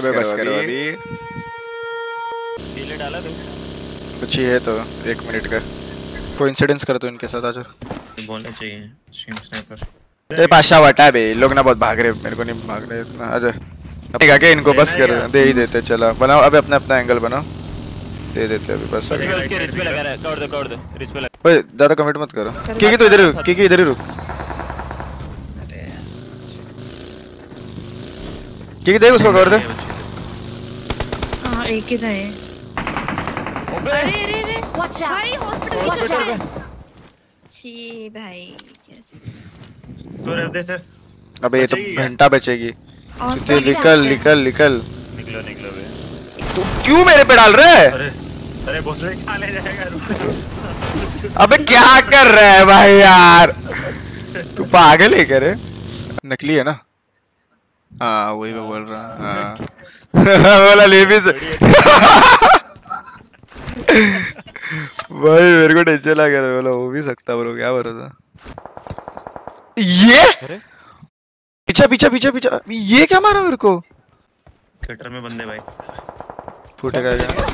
बस करो अभी। पीले डाला तो कुछ ही है तो 1 मिनट का कोइंसिडेंस कर दो इनके साथ। आजा बोलने चाहिए स्ट्रीम स्नाइपर। ये पाशा वटा बे, लोग ना बहुत भाग रहे, मेरे को नहीं भाग रहे इतना। आजा अब आगे इनको बस कर दे ही देते। चला बनाओ अबे अपना अपना एंगल बनाओ, दे देते अभी बस। उसके रिच पे लगा रहा है, कवर दो रिच पे लगा। ओए ज्यादा कमिट मत करो। की तो इधर रुक, की इधर ही रुक। की देख उसको कवर दे। हां एक ही था ये। अरे अरे अरे भाई हॉस्पिटल छी भाई कैसे तो रह दे सर। अबे ये तो घंटा बचेगी। हॉस्पिटल निकल निकल निकल। निकलो बे। तू क्यों मेरे पे डाल रहा है? अरे भोसड़ी खा ले जाएगा। अबे क्या कर रहा है भाई यार, तू पागल है क्या रे? नकली है ना? हाँ वही मैं बोल रहा हाँ। बोला ले भी भाई मेरे को टेंशन लग रहा है। बोला हो भी सकता ब्रो, क्या भरोसा। ये पीछा पीछा पीछा पीछा, ये क्या मारा मेरे को? कटर में बंदे भाई फूटेगा क्या?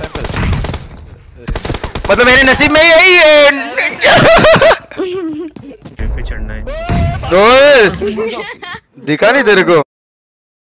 मतलब मेरे नसीब में यही है। पे चढ़ना है। दिखा नहीं तेरे को?